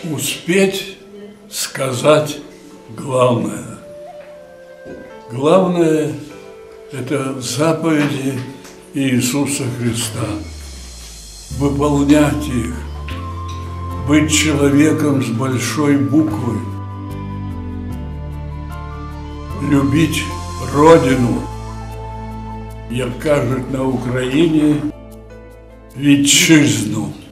успеть сказать главное. Главное – это заповеди Иисуса Христа. Выполнять их, быть человеком с большой буквы, любить Родину, як кажуть на Україні, вітчизну.